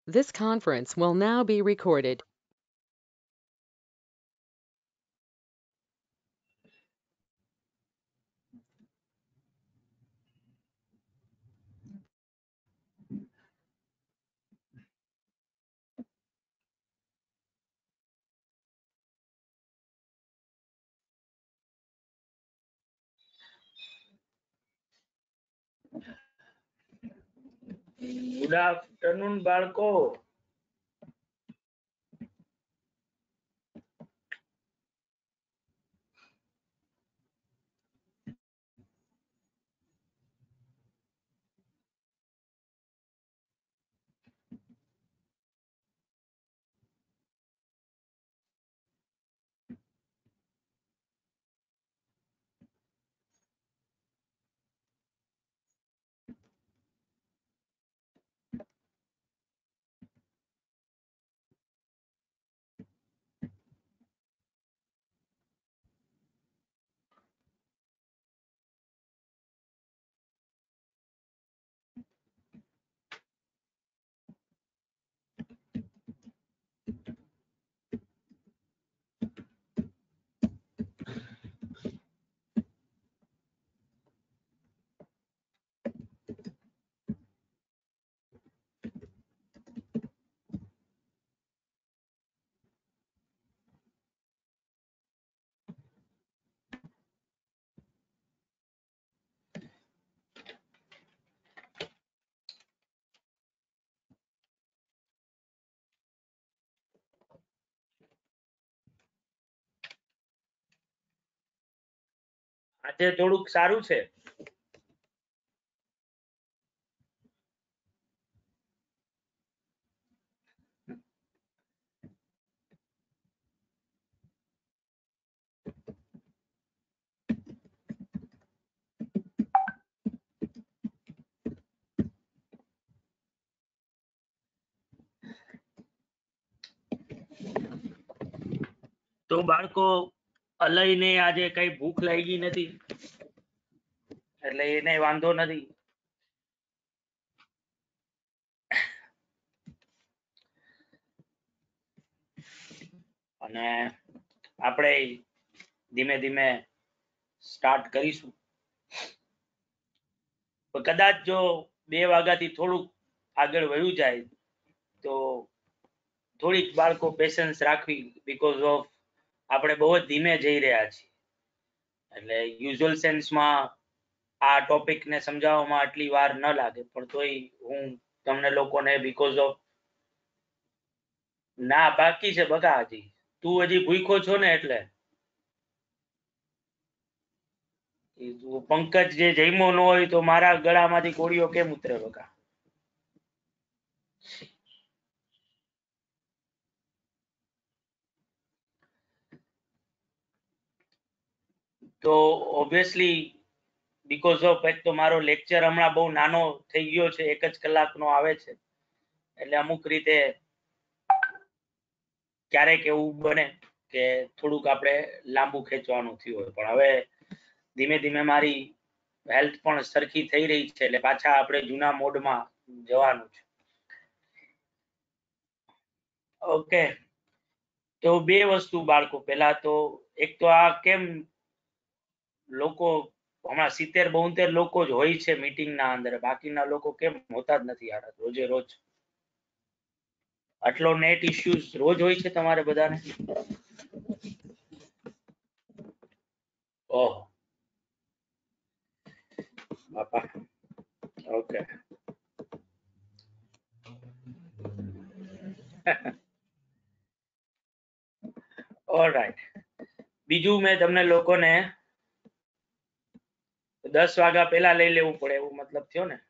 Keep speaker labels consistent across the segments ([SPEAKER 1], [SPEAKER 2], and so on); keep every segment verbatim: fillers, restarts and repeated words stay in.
[SPEAKER 1] This conference will now be recorded.
[SPEAKER 2] Good afternoon, બાળકો. આજે થોડુંક સારું છે. તો બાળકો અલયને આજે કઈ ભૂખ લાગી નથી એટલે એને વાંધો નથી. અને આપણે ધીમે ધીમે સ્ટાર્ટ કરીશું. કદાચ જો બે વાગ્યાથી થોડુંક આગળ વયું જાય તો થોડીક બાળકો પેશન્સ રાખવી, બીકોઝ ઓફ આપણે બહુ જ ધીમે જઈ રહ્યા છીએ. એટલે યુઝ્યુઅલ સેન્સમાં આ ટોપિક ને સમજાવવામાં આટલી વાર ન લાગે, પણ તોય હું તમને લોકોને બીકોઝ ઓફ ના બાકી છે બકા, હજી તું હજી ભૂખો છો ને એટલે પંકજ જે જઈમો ન હોય તો મારા ગળામાંથી કોળીઓ કેમ ઉતરે બકા? તો ઓબ્વિયસલી બીકોઝ ઓફ એક તો મારો લેક્ચર હમણાં બહુ નાનો થઈ ગયો છે, એક જ કલાકનો આવે છે, એટલે અમુક રીતે ક્યારેક એવું બને કે થોડુંક આપણે લાંબુ ખેંચવાનું થયું હોય, પણ હવે ધીમે ધીમે મારી હેલ્થ પણ સરખી થઈ રહી છે, એટલે પાછા આપણે જૂના મોડમાં જવાનું છે. ઓકે, તો બે વસ્તુ બાળકો, પેલા તો એક તો આ કેમ લોકો હમણાં સિત્તેર બોતેર લોકો જ હોય છે મીટિંગ ના અંદર, બાકીના લોકો કેમ હોતા જ નથી યાર રોજે રોજ? આટલો નેટ ઇશ્યુઝ રોજ હોય છે તમારે બધાને? ઓહ બાપા, ઓકે. ઓલરાઈટ, બીજું મેં તમને લોકોને દસ વાગ્યા પહેલા લઈ લેવું પડે એવું મતલબ થયો ને?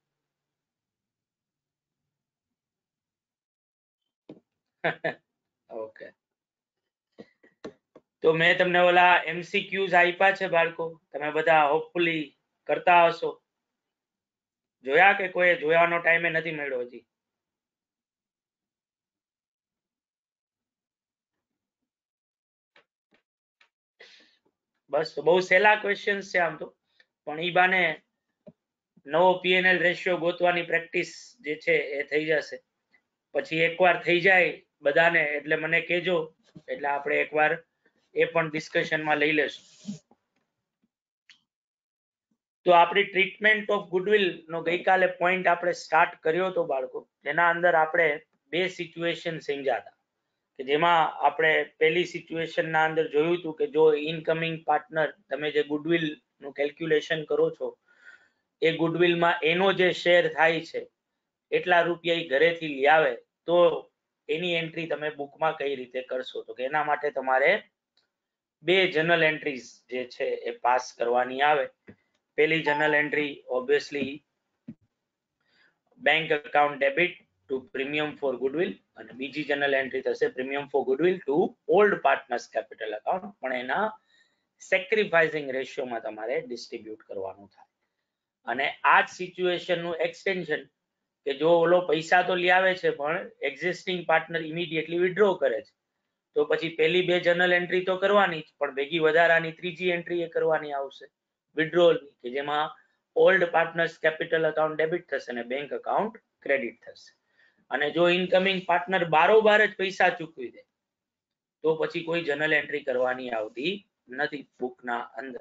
[SPEAKER 2] ઓકે, તો મેં તમને ઓલા એમસીક્યુઝ આપ્યા છે બાળકો, તમે બધા હોપફુલી કરતા હશો. જોયા કે કોઈ જોવાનો ટાઈમે નથી મળ્યો હજી? બસ, બહુ સહેલા ક્વેશ્ચન્સ છે આમ તો, પણ ઈ બાને નવો પીએનએલ રેશિયો ગોતવાની પ્રેક્ટિસ જે છે એ થઈ જશે. પછી એકવાર થઈ જાય બધાને એટલે મને કહેજો, એટલે આપણે એકવાર એ પણ ડિસ્કશનમાં લઈ લેશું. તો આપણી ટ્રીટમેન્ટ ઓફ ગુડવિલ નો ગઈકાલે પોઈન્ટ આપણે સ્ટાર્ટ કર્યો હતો બાળકો. જેના અંદર આપણે બે સિચ્યુએશન સમજ્યા હતા, કે જેમાં આપણે પહેલી સિચ્યુએશન ના અંદર જોયું હતું કે જો ઇનકમિંગ પાર્ટનર તમે જે ગુડવિલ નું કેલ્ક્યુલેશન કરો છો એ ગુડવિલ માં એનો જે શેર થાય છે એટલા રૂપિયા એ ઘરેથી લઈ આવે તો એની એન્ટ્રી તમે બુકમાં કઈ રીતે કરશો. તો એના માટે તમારે બે જર્નલ એન્ટ્રીઝ જે છે એ પાસ કરવાની આવે. પહેલી journal entry obviously bank account debit to premium for goodwill, અને બીજી જર્નલ એન્ટ્રી થશે premium for goodwill to old partners capital account, પણ એના સેક્રિફાઇસિંગ રેશિયોમાં તમારે ડિસ્ટ્રીબ્યુટ કરવાનું થાય. અને આ જ સિચ્યુએશન નું એક્સટેન્શન કે જો ઓલો પૈસા તો લઈ આવે છે પણ એક્ઝિસ્ટિંગ પાર્ટનર ઇમિડિયેટલી વિથડ્રો કરે છે, તો પછી પહેલી બે જર્નલ એન્ટ્રી તો કરવાની જ, પણ ભેગી વધારાની ત્રીજી એન્ટ્રી એ કરવાની આવશે વિથડ્રોલ, કે જેમાં old partners capital account debit થશે અને બેંક અકાઉન્ટ ક્રેડિટ થશે. અને જો ઇનકમિંગ પાર્ટનર બારોબાર જ પૈસા ચૂકવી દે તો પછી કોઈ જર્નલ એન્ટ્રી કરવાની આવતી નથી બુકના અંદર.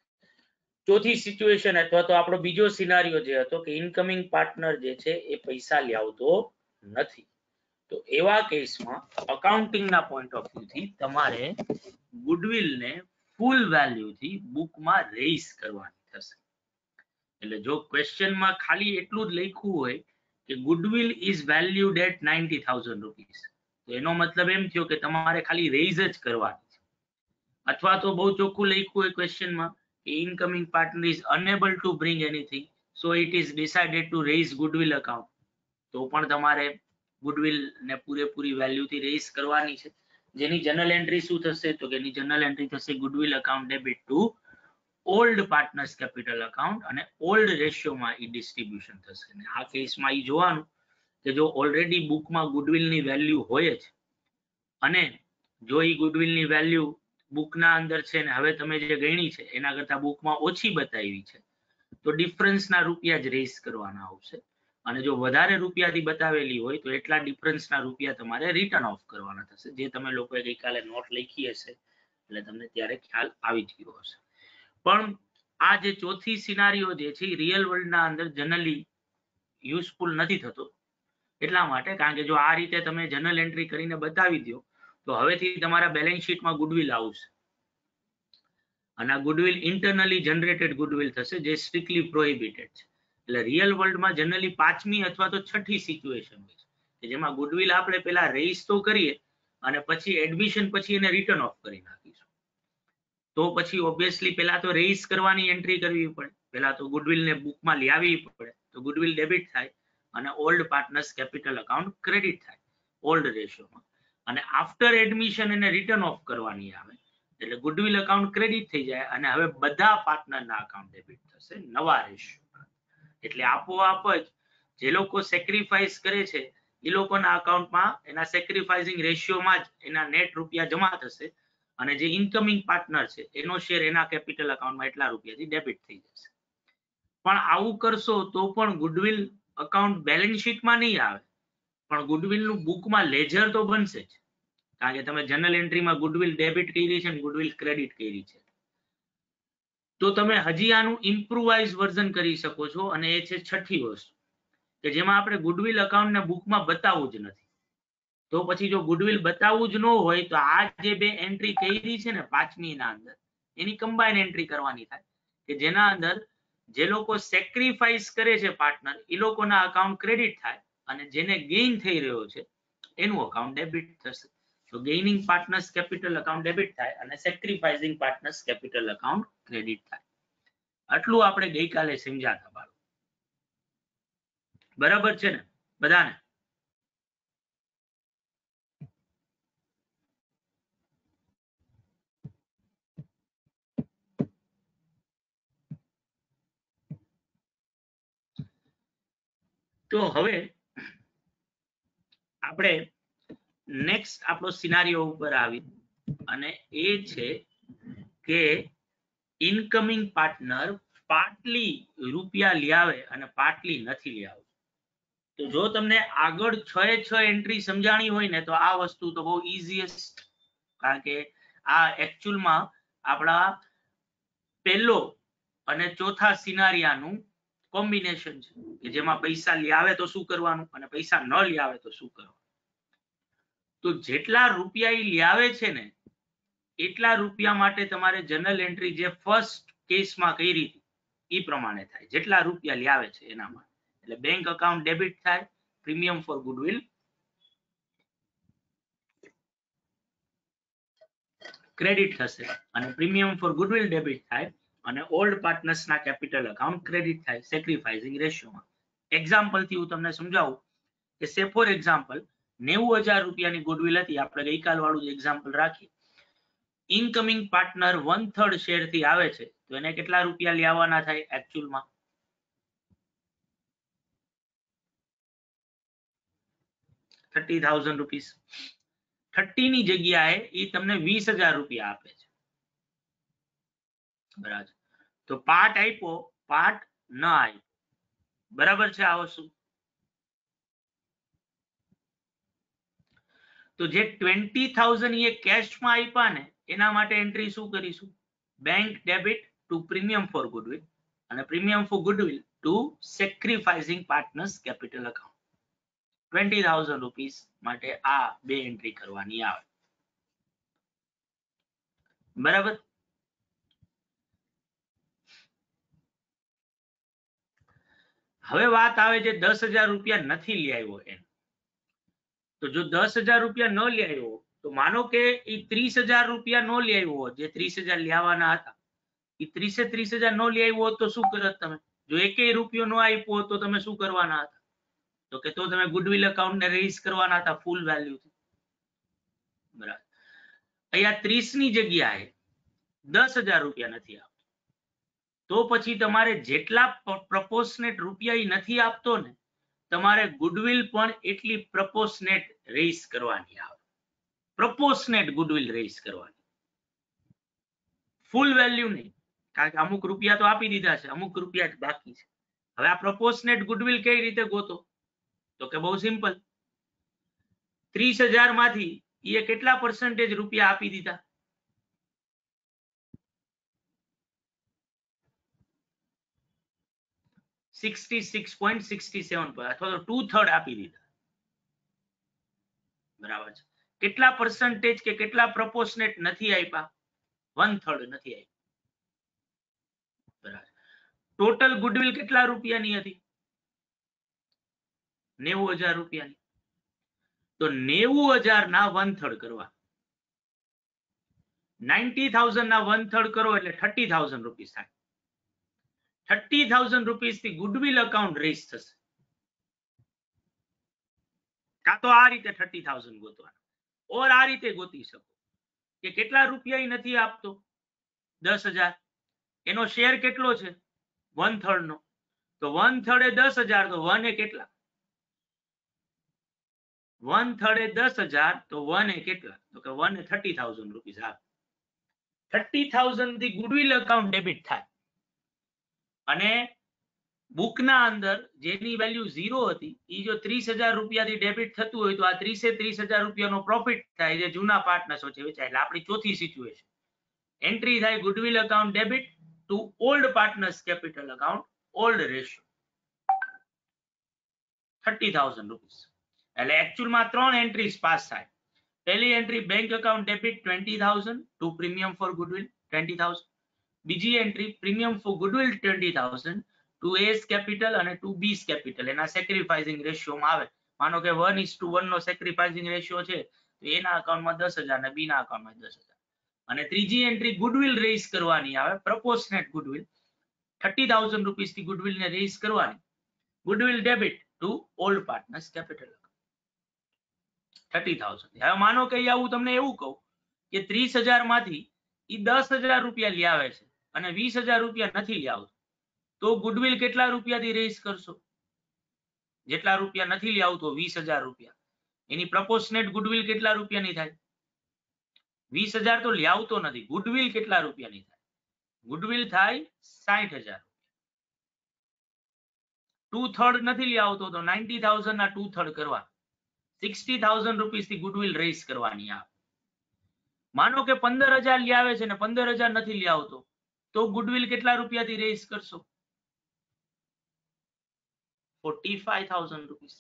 [SPEAKER 2] ચોથી સિચ્યુએશન અથવા તો આપણો બીજો સિનારીઓ જે હતો કે ઇનકમિંગ પાર્ટનર જે છે એ પૈસા લાવતો નથી, તો એવા કેસમાં અકાઉન્ટિંગના પોઈન્ટ ઓફ વ્યૂ થી તમારે ગુડવિલ ને ફૂલ વેલ્યુ થી બુકમાં રેઇઝ કરવાની થશે. એટલે જો ક્વેશ્ચનમાં ખાલી એટલું જ લખ્યું હોય કે goodwill is valued at ninety thousand rupees, તો એનો મતલબ એમ થયો કે તમારે ખાલી રેઇઝ જ કરવાની છે. અથવા તો બહુ ચોખ્ખું લખ્યું હોય ક્વેશ્ચનમાં કે incoming partner is unable to bring anything so it is decided to raise goodwill account, તો પણ તમારે ગુડવિલ ને પૂરેપૂરી વેલ્યુથી રેઇઝ કરવાની છે. જેની જર્નલ એન્ટ્રી શું થશે તો કે એની જર્નલ એન્ટ્રી થશે goodwill account debit to old partners capital account, અને ઓલ્ડ રેશિયોમાં ઈ ડિસ્ટ્રીબ્યુશન થશે. અને આ કેસમાં ઈ જોવાનું કે જો ઓલરેડી બુકમાં ગુડવિલની વેલ્યુ હોય જ અને જો ઈ ગુડવિલની વેલ્યુ બુકના અંદર છે ને હવે તમે જે ગણી છે એના કરતા બુકમાં ઓછી બતાવી છે તો ડિફરન્સના રૂપિયા જ રેઇઝ કરવાના આવશે. અને જો વધારે રૂપિયાથી બતાવેલી હોય તો એટલા ડિફરન્સના રૂપિયા તમારે રિટર્ન ઓફ કરવાના થશે, જે તમે લોકોએ ગઈકાલે નોટ લખી હશે એટલે તમને ત્યારે ખ્યાલ આવી જ ગયો હશે. પણ આ જે ચોથી સિનારીઓ જે છે રિયલ વર્લ્ડના અંદર જનરલી યુઝફુલ નથી થતો, એટલા માટે કારણ કે જો આ રીતે તમે જર્નલ એન્ટ્રી કરીને બતાવી દો તો હવેથી તમારા બેલેન્સ શીટમાં ગુડવિલ આવશે, અને આ ગુડવિલ ઇન્ટરનલી જનરેટેડ ગુડવિલ થશે જે સ્ટ્રિક્ટલી પ્રોહિબિટેડ છે. એટલે રિયલ વર્લ્ડમાં જનરલી પાંચમી અથવા તો છઠ્ઠી સિચ્યુએશન હોય છે કે જેમાં ગુડવિલ આપણે પેલા રેઇઝ તો કરીએ અને પછી એડમિશન પછી એને રિટર્ન ઓફ કરી નાખીશું. તો પછી ઓબ્વિયસલી પેલા તો રેઇઝ કરવાની એન્ટ્રી કરવી પડે, પેલા તો ગુડવિલ ને બુકમાં લાવવી પડે, તો ગુડવિલ ડેબિટ થાય અને old partners capital account credit થાય ઓલ્ડ રેશિયોમાં, અને આફ્ટર એડમિશન એને રિટર્ન ઓફ કરવાની આવે એટલે ગુડવિલ અકાઉન્ટ ક્રેડિટ થઈ જાય અને હવે બધા પાર્ટનરના અકાઉન્ટ ડેબિટ થશે નવા રેશિયો. એટલે આપોઆપ જ જે લોકો સેક્રિફાઈસ કરે છે એ લોકોના અકાઉન્ટમાં એના સેક્રિફાઈસિંગ રેશિયોમાં જ એના નેટ રૂપિયા જમા થશે, અને જે ઇનકમિંગ પાર્ટનર છે એનો શેર એના કેપિટલ અકાઉન્ટમાં એટલા રૂપિયાથી ડેબિટ થઈ જશે. પણ આવું કરશો તો પણ ગુડવિલ અકાઉન્ટ બેલેન્સ શીટમાં નહીં આવે, પણ ગુડવિલનું બુકમાં લેજર તો બનશે જ, કારણ કે તમે જર્નલ એન્ટ્રીમાં ગુડવિલ ડેબિટ કરી છે અને ગુડવિલ ક્રેડિટ કરી છે. તો તમે હજી આનું ઇમ્પ્રુવાઇઝ વર્ઝન કરી શકો છો, અને એ છે છઠ્ઠી વસ્તુ કે જેમાં આપણે ગુડવિલ અકાઉન્ટને બુકમાં બતાવવું જ નથી. તો પછી જો ગુડવિલ બતાવવું જ ન હોય તો આ જે બે એન્ટ્રી કરી છે ને પાંચમી ના અંદર એની કમ્બાઇન એન્ટ્રી કરવાની થાય કે જેના અંદર જે લોકો સેક્રિફાઈસ કરે છે પાર્ટનર એ લોકોના અકાઉન્ટ ક્રેડિટ થાય અને જેને ગેઇન થઈ રહ્યો છે એનું અકાઉન્ટ ડેબિટ થશે. તો gaining partners capital account debit થાય અને sacrificing partners capital account credit થાય. આટલું આપણે ગઈકાલે સમજાતા બાળકો, બરાબર છે ને બધાને? તો હવે આપણે નેક્સ્ટ આપણો સિનારીઓ ઉપર આવી અને એ છે કે ઇનકમિંગ પાર્ટનર પાર્ટલી રૂપિયા લઈ આવે અને પાર્ટલી નથી લઈ આવતું. તો જો તમને આગળ છ એ છ એન્ટ્રી સમજાણી હોય ને તો આ વસ્તુ તો બહુ ઇઝીએસ્ટ, કારણ કે આ એકચ્યુઅલમાં આપણા પહેલો અને ચોથા સિનારિયાનું કોમ્બિનેશન છે કે જેમાં પૈસા લઈ આવે તો શું કરવાનું અને પૈસા ન લઈ આવે તો શું કરવાનું. તો જેટલા રૂપિયા એ લઈ આવે છે ને એટલા રૂપિયા માટે તમારે જનરલ એન્ટ્રી જે ફર્સ્ટ કેસમાં કરી હતી એ પ્રમાણે થાય, જેટલા રૂપિયા લઈ આવે છે એના માટે. એટલે બેંક અકાઉન્ટ ડેબિટ થાય, પ્રીમિયમ ફોર ગુડવિલ ક્રેડિટ થશે અને પ્રીમિયમ ફોર ગુડવિલ ડેબિટ થાય અને ઓલ્ડ પાર્ટનર્સ ના કેપિટલ અકાઉન્ટ ક્રેડિટ થાય સેક્રિફાઇસિંગ રેશિયોમાં. એક્ઝામ્પલ થી હું તમને સમજાવું કે સે ફોર એક્ઝામ્પલ નેવું હજાર રૂપિયાની ગુડવિલ હતી, આપણે ગઈકાલ વાળું જ એક્ઝામ્પલ રાખીએ. Incoming partner one third share થી આવે છે તો એને કેટલા રૂપિયા લેવાના થાય એકચ્યુઅલમાં? Thirty thousand rupees. થર્ટી ની જગ્યાએ એ તમને વીસ હજાર રૂપિયા આપે છે, બરાબર? તો પાર્ટ આપ્યો, પાર્ટ ન આપ્યો, બરાબર છે આ વસ્તુ? તો જે ટ્વેન્ટી થાઉઝન્ડ એ કેશમાં આપ્યા ને એના માટે એન્ટ્રી શું કરીશું? Bank debit to premium for goodwill અને premium for goodwill to sacrificing partners capital account. Twenty thousand rupees માટે આ બે એન્ટ્રી કરવાની આવે, બરાબર? હવે વાત આવે છે દસ હજાર રૂપિયા નથી લઈ આવ્યો એમ. તો જો દસ હજાર રૂપિયા ન લઈ આવ્યો તો માનો કે એ ત્રીસ હજાર રૂપિયા ન લઈ આવ્યો, જે ત્રીસ હજાર લેવાના હતા એ ત્રીસે ત્રીસ હજાર ન લઈ આવ્યો તો શું કરત તમે? જો એકેય રૂપિયો ન આપ્યો તો તમે શું કરવાના હતા? તો કે તો તમે ગુડવિલ અકાઉન્ટ ને રેઝ કરવાના હતા ફૂલ વેલ્યુ થી, બરાબર? અહીંયા ત્રીસ ની જગ્યાએ દસ હજાર રૂપિયા નથી આપતો તો પછી તમારે જેટલા પ્રપોર્શનેટ રૂપિયા એ નથી આપતો ને તમારે ગુડવિલ પણ એટલી પ્રપોર્શનેટ રેઝ કરવાની આવે. પ્રપોર્શનેટ ગુડવિલ રેઝ કરવાની, ફૂલ વેલ્યુ નહીં, કારણ કે અમુક રૂપિયા તો આપી દીધા છે, અમુક રૂપિયા જ બાકી છે. હવે આ પ્રપોર્શનેટ ગુડવિલ કઈ રીતે ગોતો? તો કે બહુ સિમ્પલ. ત્રીસ હજાર માંથી એ કેટલા પર્સન્ટેજ રૂપિયા આપી દીધા? Sixty six point sixty seven પર અથવા તો ટુ થર્ડ આપી દીધા, બરાબર છે? કેટલા પર્સન્ટેજ કે કેટલા પ્રપોર્શનેટ નથી આપ્યા? વન થર્ડ નથી આપ્યા, બરાબર? ટોટલ ગુડવિલ કેટલા રૂપિયાની હતી? નેવું હજાર રૂપિયાની. તો નેવું હજાર ના વન થર્ડ કરવા, નાઇન્ટી થાઉઝન્ડ ના વન થર્ડ કરો એટલે થર્ટી થાઉઝન્ડ રૂપીસ થાય. થર્ટી થાઉઝન્ડ રૂપીસ થી ગુડવિલ અકાઉન્ટ રેઝ થશે. કાં તો આ રીતે થર્ટી થાઉઝન્ડ ગોતવાના, ઓર આ રીતે ગોતી શકો કે કેટલા રૂપિયા નથી આપતો? દસ હજાર. એનો શેર કેટલો છે? વન થર્ડ નો. તો વન થર્ડ એ દસ હજાર, તો વન એ કેટલા? વન થર્ડ એ દસ હજાર, તો વન એ કેટલા? તો કે વન એ થર્ટી થાઉઝન્ડ રૂપીસ આપે. થર્ટી થાઉઝન્ડ થી ગુડવિલ અકાઉન્ટ ડેબિટ થાય અને બુકના અંદર જેની વેલ્યુ ઝીરો હતી એ જો ત્રીસ હજાર રૂપિયાથી ડેબિટ થતું હોય તો આ ત્રીસે ત્રીસ હજાર રૂપિયાનો પ્રોફિટ થાય, જે જૂના પાર્ટનર્સ વચ્ચે વેચાય. એટલે આપણી ચોથી સિચ્યુએશન એન્ટ્રી થાય goodwill account debit to old partners capital account old ratio thirty thousand rupees. એટલે એકચ્યુઅલમાં ત્રણ એન્ટ્રીઝ પાસ થાય. પહેલી entry bank account debit twenty thousand to premium for goodwill twenty thousand. બીજી entry premium for goodwill twenty thousand to A's capital અને to B's capital, એના sacrificing રેશિયોમાં આવે. માનો કે વન ઇસ ટુ વન નો સેક્રિફાઇસિંગ રેશિયો છે તો એના અકાઉન્ટમાં દસ હજાર ને બીના અકાઉન્ટમાં દસ હજાર. અને ત્રીજી એન્ટ્રી ગુડવિલ રેઝ કરવાની આવે, proportionate goodwill thirty thousand rupees થી ગુડવિલ ને રેઝ કરવાની. Goodwill debit to old partners capital thirty thousand. હવે માનો કે હું તમને એવું કહું કે ત્રીસ હજાર માંથી એ દસ હજાર રૂપિયા લઈ આવે છે અને વીસ હજાર રૂપિયા નથી લઈ આવતો, તો ગુડવિલ કેટલા રૂપિયાથી રેઝ કરશો? જેટલા રૂપિયા નથી લઈ આવતો વીસ હજાર રૂપિયા, એની પ્રપોર્શનેટ ગુડવિલ કેટલા રૂપિયાની થાય? વીસ હજાર તો લઈ આવતો નથી, ગુડવિલ કેટલા રૂપિયાની થાય? ગુડવિલ થાય સાઠ હજાર. ટુ થર્ડ નથી લઈ આવતો તો નાઇન્ટી થાઉઝન્ડ ના ટુ થર્ડ કરવા સિક્સટી થાઉઝન્ડ રૂપીસ થી ગુડવિલ રેઝ કરવાની. આ માનો કે પંદર હજાર લઈ આવે છે ને પંદર હજાર નથી લઈ આવતો તો ગુડવિલ કેટલા રૂપિયાથી રેઝ કરશો? Forty five thousand rupees.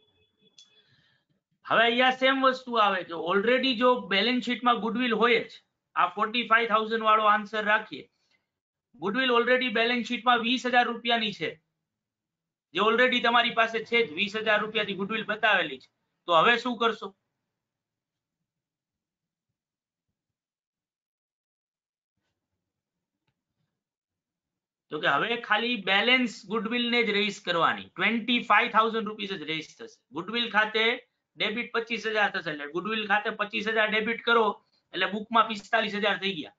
[SPEAKER 2] હવે અહીંયા સેમ વસ્તુ આવે કે ઓલરેડી જો બેલેન્સ શીટમાં ગુડવિલ હોય જ, આ ફોર્ટી ફાઈવ થાઉઝન્ડ વાળો આન્સર રાખીએ, ગુડવિલ ઓલરેડી બેલેન્સ શીટમાં વીસ હજાર રૂપિયાની છે, જે ઓલરેડી તમારી પાસે છે જ વીસ હજાર રૂપિયાથી ગુડવિલ બતાવેલી છે, તો હવે શું કરશો? તો કે હવે ખાલી બેલેન્સ ગુડવિલ ને જ રેઝ કરવાની, ટ્વેન્ટી ફાઈવ થાઉઝન્ડ રૂપીસ જ રેઝ થશે. ગુડવિલ ખાતે ડેબિટ પચીસ હજાર થશે, એટલે ગુડવિલ ખાતે પચીસ હજાર ડેબિટ કરો એટલે બુકમાં પિસ્તાલીસ હજાર થઈ ગયા.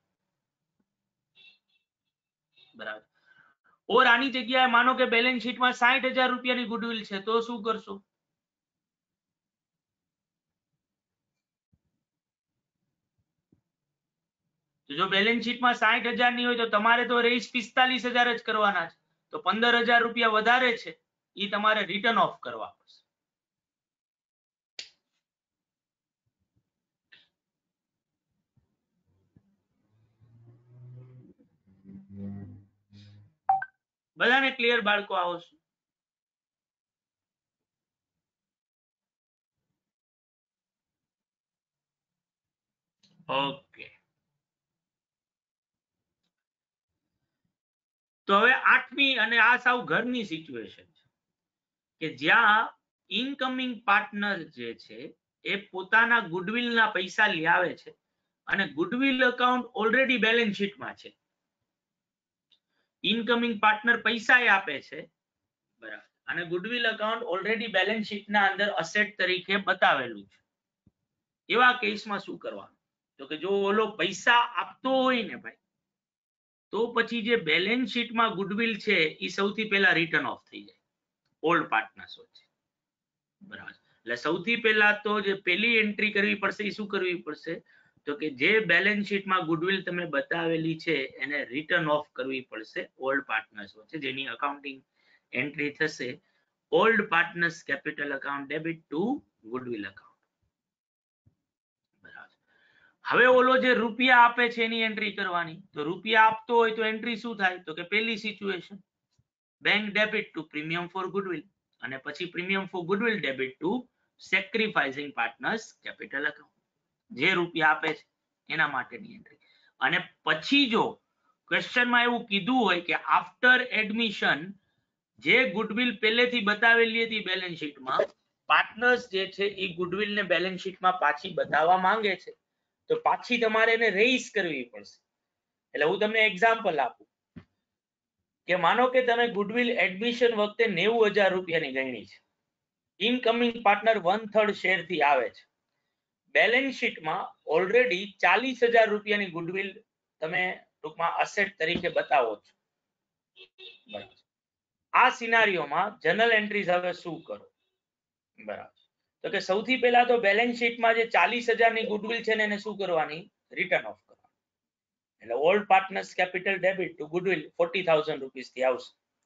[SPEAKER 2] બરાબર. ઓર આની જગ્યાએ માનો કે બેલેન્સ શીટમાં સાઠ હજાર રૂપિયાની ગુડવિલ છે, તો શું કરશો? જો બેલેન્સ શીટમાં સાઠ હજાર ની હોય તો તમારે તો રેઝ પિસ્તાલીસ હજાર જ કરવાના છે, તો પંદર હજાર રૂપિયા વધારે છે એ તમારે રિટર્ન ઓફ કરવા પડશે. બધાને ક્લિયર બાળકો? આવો છો? ઓકે. તો હવે આઠમી, અને આ સાવ ઘરની સિચ્યુએશન છે કે જ્યાં ઇનકમિંગ પાર્ટનર જે છે એ પોતાના ગુડવિલના પૈસા લઈ આવે છે અને ગુડવિલ અકાઉન્ટ ઓલરેડી બેલેન્સ શીટમાં છે. ઇનકમિંગ પાર્ટનર પૈસા આપે છે, બરાબર, અને ગુડવિલ અકાઉન્ટ ઓલરેડી બેલેન્સ શીટના અંદર અસેટ તરીકે બતાવેલું છે. એવા કેસમાં શું કરવાનું? તો કે જો ઓલો પૈસા આપતો હોય ને ભાઈ, તો પછી જે બેલેન્સ શીટમાં ગુડવિલ છે એ સૌથી પહેલા રિટર્ન ઓફ થઈ જાય ઓલ્ડ પાર્ટનર્સ વચ્ચે. બરાબર. એટલે સૌથી પહેલા તો જે પેલી એન્ટ્રી કરવી પડશે એ શું કરવી પડશે? તો કે જે બેલેન્સ શીટમાં ગુડવિલ તમે બતાવેલી છે એને રિટર્ન ઓફ કરવી પડશે ઓલ્ડ પાર્ટનર્સ વચ્ચે, જેની અકાઉન્ટિંગ એન્ટ્રી થશે old partners capital account debit to goodwill account. બરાબર. હવે ઓલો જે રૂપિયા આપે છે એની એન્ટ્રી કરવાની. તો રૂપિયા આપતો હોય તો એન્ટ્રી શું થાય? તો કે પેલી situation bank debit to premium for goodwill, અને પછી premium for goodwill debit to sacrificing partners capital account. જે રૂપિયા આપે છે એના માટેની એન્ટ્રી. અને પછી જો ક્વેશ્ચનમાં એવું કીધું હોય કે આફ્ટર એડમિશન જે ગુડવિલ પહેલેથી બતાવેલી હતી બેલેન્સ શીટમાં, પાર્ટનર્સ જે છે એ ગુડવિલ ને બેલેન્સ શીટમાં પાછી બતાવવા માંગે છે, તો પાછી તમારે એને રેઇઝ કરવી પડશે. એટલે હું તમને એક્ઝામ્પલ આપું કે માનો કે તમે ગુડવિલ એડમિશન વખતે નેવું હજાર રૂપિયાની ગણી છે, incoming partner one third share થી આવે છે, બેલેન્સ શીટમાં ઓલરેડી ચાલીસ હજાર રૂપિયાની ગુડવિલ તમે ટૂંકમાં અસેટ તરીકે બતાવો છો. બરાબર. આ સિનારીઓમાં જનરલ એન્ટ્રીઝ હવે શું કરો? બરાબર. તો કે સૌથી પહેલા તો બેલેન્સ શીટમાં જે ચાલીસ હજાર ની ગુડવિલ છે ને એને શું કરવાની? રિટર્ન ઓફ કરવાની. એટલે old partners capital debit to goodwill forty thousand rupees થી આવશે.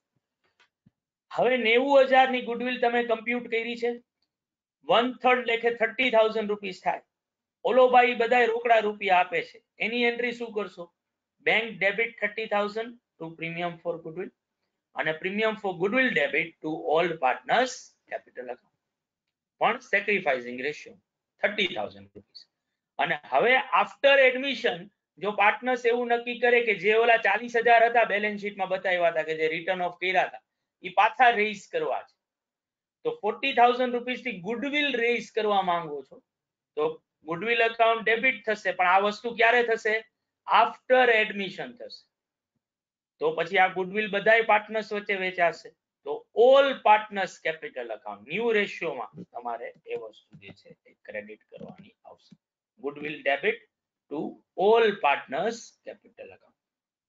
[SPEAKER 2] હવે નેવું હજાર ની ગુડવિલ તમે કમ્પ્યુટ કરી છે, વન થર્ડ લેખે થર્ટી થાઉઝન્ડ રૂપીસ થાય. ઓલો ભાઈ બધા રોકડા રૂપિયા આપે છે, એની એન્ટ્રી શું કરશો? Bank debit thirty thousand to premium for goodwill, અને premium for goodwill debit to old partners capital account, પણ sacrificing ratio thirty thousand rupees. અને હવે આફ્ટર એડમિશન જો પાર્ટનર્સ એવું નક્કી કરે કે જે ઓલા ચાલીસ હજાર હતા બેલેન્સ શીટમાં બતાવ્યા હતા કે જે રિટર્ન ઓફ કર્યા હતા એ પાછા રેઇઝ કરવા છે, તો ફોર્ટી થાઉઝન્ડ રૂપીસ થી ગુડવિલ રેઇઝ કરવા માંગો છો, તો ગુડવિલ અકાઉન્ટ ડેબિટ થશે, પણ આ વસ્તુ ક્યારે થશે? આફ્ટર એડમિશન થશે. તો પછી આ ગુડવિલ બધાય પાર્ટનર્સ વચ્ચે વેચાશે, તો all partners capital account new રેશિયોમાં તમારે એ વસ્તુ જે છે એ ક્રેડિટ કરવાની આવશે. Goodwill debit to all partners capital account.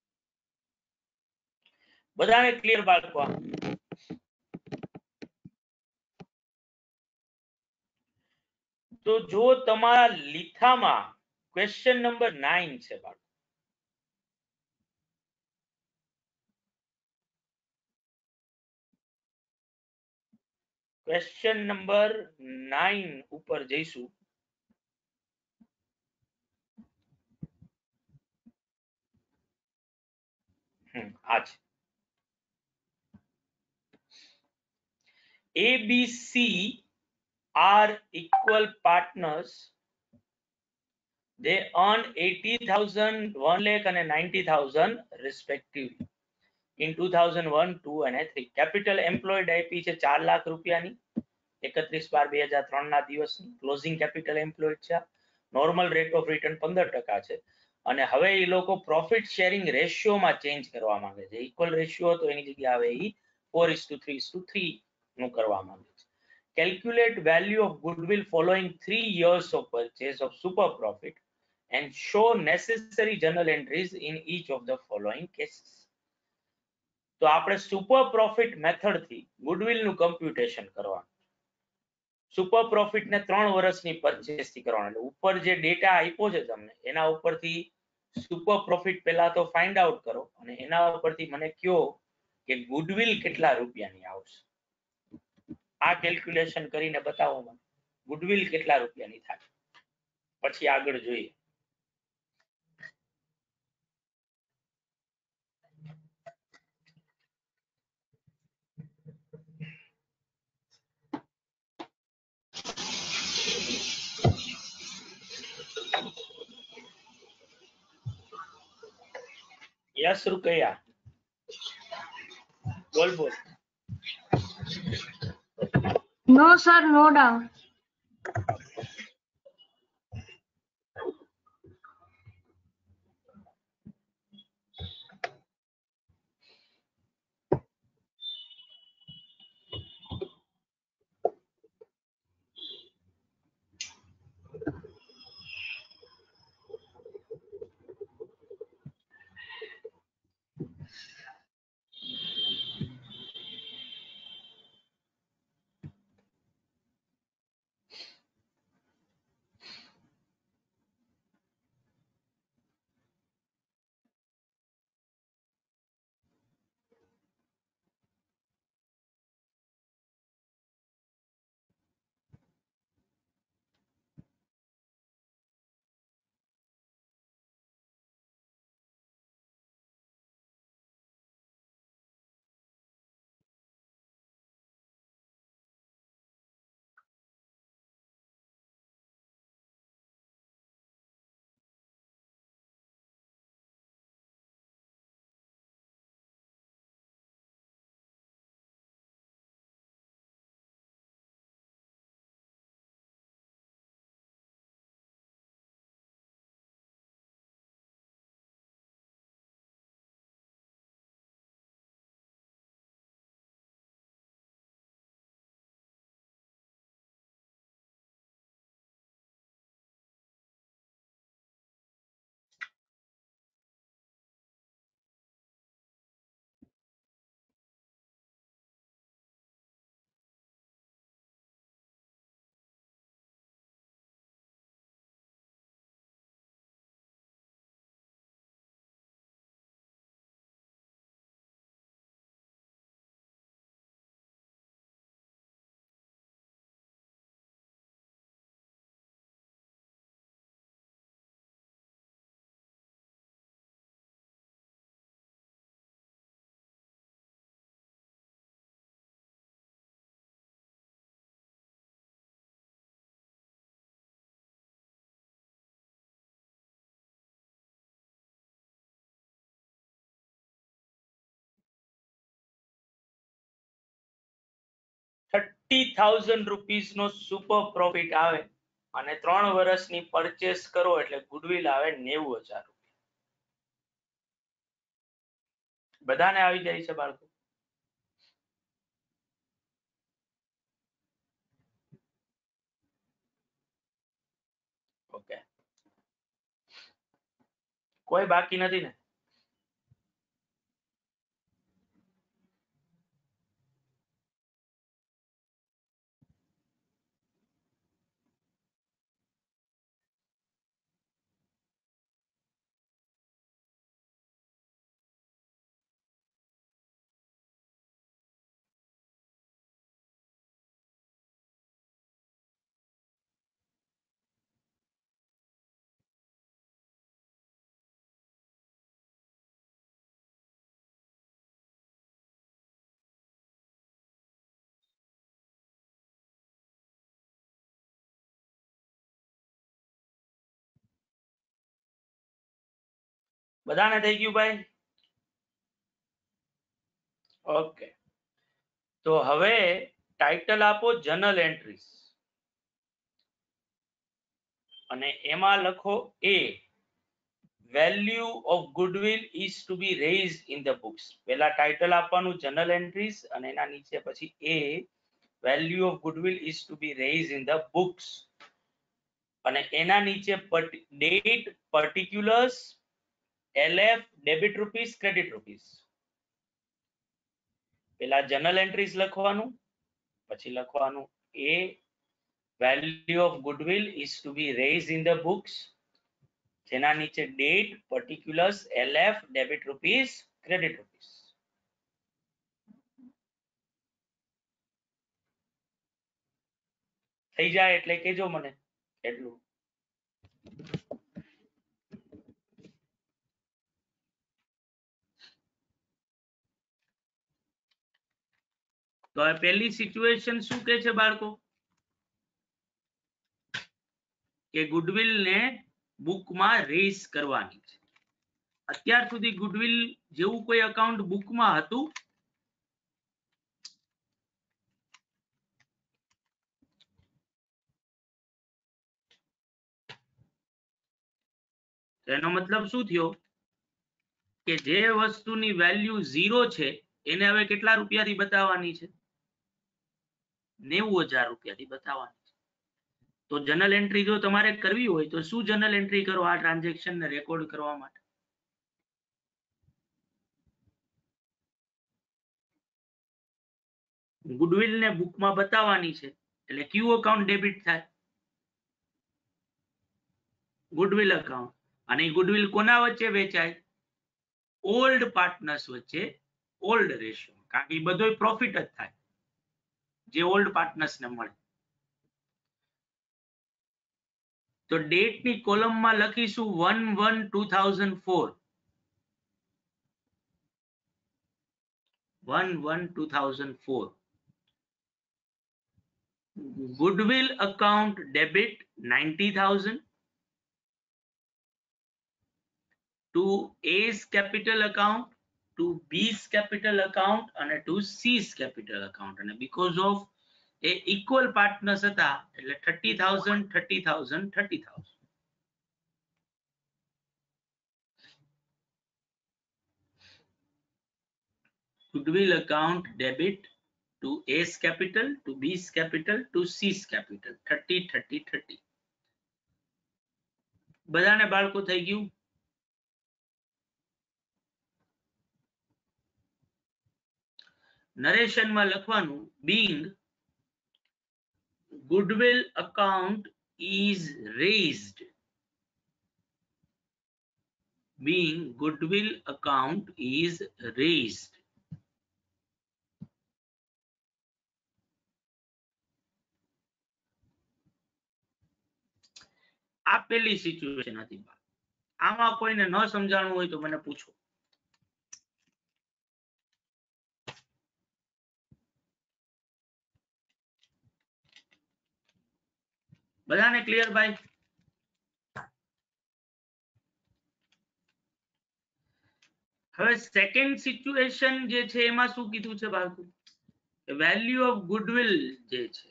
[SPEAKER 2] બધાને ક્લિયર બાળકો? તો જો તમારા લીથામાં ક્વેશ્ચન નંબર નાઇન છે બાળકો, ક્વેશ્ચન નંબર નાઇન ઉપર જઈશું. હમ આ છે A B C are equal partners. They earn eighty thousand, one lakh and ninety thousand respectively in two thousand one, two and three. Capital employed આપી છે ચાર લાખ રૂપિયાની એકત્રીસ બાર બે હજાર ત્રણ ના દિવસની. ક્લોઝિંગ કેપિટલ એમ્પ્લોયડ છે. નોર્મલ રેટ ઓફ રિટર્ન પંદર ટકા છે. અને હવે એ લોકો પ્રોફિટ શેરિંગ રેશિયોમાં ચેન્જ કરવા માંગે છે. ઇક્વલ રેશિયો હતો એની જગ્યાએ હવે એ four is to three is to three નું કરવા માંગે છે. Calculate value of goodwill following three years of purchase of super profit and show necessary journal entries in each of the following cases. તો આપણે સુપર પ્રોફિટ મેથડ થી goodwill નું computation કરવાનું. Super profit ને ત્રણ વર્ષની પરચેસ થી કરવાનું. એટલે ઉપર જે ડેટા આપ્યો છે તમને એના ઉપરથી સુપર પ્રોફિટ પહેલા તો ફાઇન્ડ આઉટ કરો અને એના ઉપરથી મને કયો કે ગુડવિલ કેટલા રૂપિયાની આવશે. આ કેલ્ક્યુલેશન કરીને બતાવો મને ગુડવિલ કેટલા રૂપિયાની થાય. પછી આગળ જોઈએ. યસ રૂકૈયા બોલ બોલ.
[SPEAKER 3] No, sir, no doubt.
[SPEAKER 2] Thirty thousand rupees નો સુપર પ્રોફિટ આવે અને ત્રણ વર્ષની પરચેસ કરો એટલે ગુડવિલ આવે નેવું હજાર રૂપિયા. બધાને આવી જાય છે બાળકો? ઓકે, કોઈ બાકી નથી ને? બધાને થઈ ગયું ભાઈ? ઓકે, તો હવે ટાઇટલ આપો જર્નલ એન્ટ્રીઝ અને એમાં લખો A value of goodwill is to be raised in the books. પહેલા ટાઇટલ આપવાનું જર્નલ એન્ટ્રીઝ અને એના નીચે પછી A value of goodwill is to be raised in the books અને એના નીચે date, particulars, LF, debit rupees, credit rupees. પેલા જર્નલ એન્ટ્રીઝ લખવાનું, પછી લખવાનું A value of goodwill is to be raised in the books, જેના નીચે date, particulars, LF, debit rupees, credit rupees. થઈ જાય એટલે કેજો મને એટલું. તો આ પહેલી સિચ્યુએશન શું કે છે બાળકો? કે ગુડવિલ ને બુકમાં રેઝ કરવાની છે. અત્યાર સુધી ગુડવિલ જેવું કોઈ અકાઉન્ટ બુકમાં હતું? એનો મતલબ શું થયો કે જે વસ્તુની વેલ્યુ ઝીરો છે એને હવે કેટલા રૂપિયાથી બતાવવાની છે? નેવું હજાર રૂપિયાથી બતાવવાની છે. તો જર્નલ એન્ટ્રી જો તમારે કરવી હોય તો શું જર્નલ એન્ટ્રી કરો આ ટ્રાન્ઝેક્શન ને રેકોર્ડ કરવા માટે? ગુડવિલ ને બુકમાં બતાવવાની છે એટલે ક્યુ અકાઉન્ટ ડેબિટ થાય? Goodwill account. અને ગુડવિલ કોના વચ્ચે વેચાય? ઓલ્ડ પાર્ટનર્સ વચ્ચે, ઓલ્ડ રેશિયો, કારણ કે એ બધો પ્રોફિટ જ થાય જે ઓલ્ડ પાર્ટનર્સ ને મળે. તો ડેટ ની કોલમમાં લખીશું one one two thousand four, one one two thousand four. Goodwill account debit ninety thousand to A's capital account, to B's capital account અને to C's capital account. અને because of એ equal partners હતા એટલે thirty thousand, thirty thousand, thirty thousand. Goodwill account debit to A's capital, to B's capital, to C's capital, thirty, thirty, thirty. બધાને બાળકો થઈ ગયું? Narration માં લખવાનું being goodwill account is raised, being goodwill account is raised. આ પેલી situation હતી. આમાં કોઈને ન સમજાણું હોય તો મને પૂછો. બધાને ક્લિયર ભાઈ? હવે સેકન્ડ સિચ્યુએશન જે છે એમાં શું કીધું છે બાળકો? વેલ્યુ ઓફ ગુડવિલ જે છે